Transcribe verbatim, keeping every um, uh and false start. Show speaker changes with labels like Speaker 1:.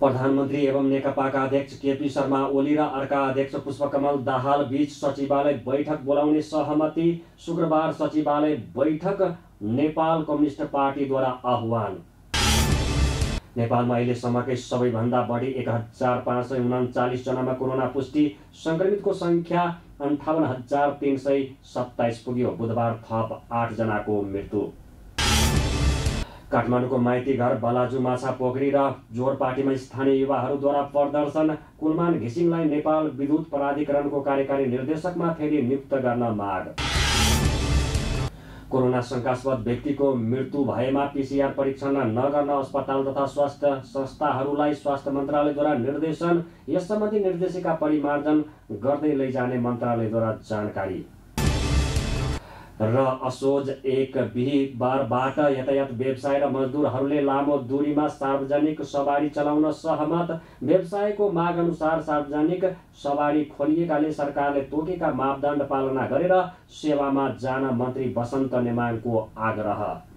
Speaker 1: प्रधानमन्त्री एवं नेकपाका अध्यक्ष केपी शर्मा ओली र अर्का अध्यक्ष पुष्पकमल दाहाल बीच सचिवालय बैठक बोलाउने सहमति। शुक्रबार सचिवालय बैठक नेपाल कम्युनिस्ट पार्टीद्वारा आह्वान। नेपालमा अहिलेसम्मकै सबैभन्दा बढी एक हजार पाँच सय उन्चालिस जनामा कोरोना पुष्टि। संक्रमितको संख्या अन्ठाउन्न हजार तीन सय सत्ताइस पुग्यो। बुधबार थप आठ जनाको मृत्यु। काठमाडौँको माइती घर बलाजु माछा पोखरी र जोरपाटीमा स्थानीय युवाहरूद्वारा प्रदर्शन। कुलमान घिसिङलाई नेपाल विद्युत प्राधिकरणको कार्यकारी निर्देशकमा फेरि नियुक्त गर्न माग। कोरोना शंकास्पद व्यक्तिको मृत्यु भएमा पीसीआर परीक्षण नगर्न अस्पताल तथा स्वास्थ्य संस्थाहरूलाई स्वास्थ्य मन्त्रालयद्वारा निर्देशन। यस सम्बन्धी निर्देशिका परिमार्जन गर्दै लैजाने मन्त्रालयद्वारा जानकारी। र असोज एक बिहीबारबाट यातायात व्यवसाय र मजदुरहरूले लामो दूरीमा सार्वजनिक सवारी चलाउन सहमत। व्यवसायको माग अनुसार सार्वजनिक सवारी खोलिएकाले सरकारले तोकेका मापदण्ड पालना गरेर सेवामा जान मन्त्री बसन्त नेमाङको आग्रह।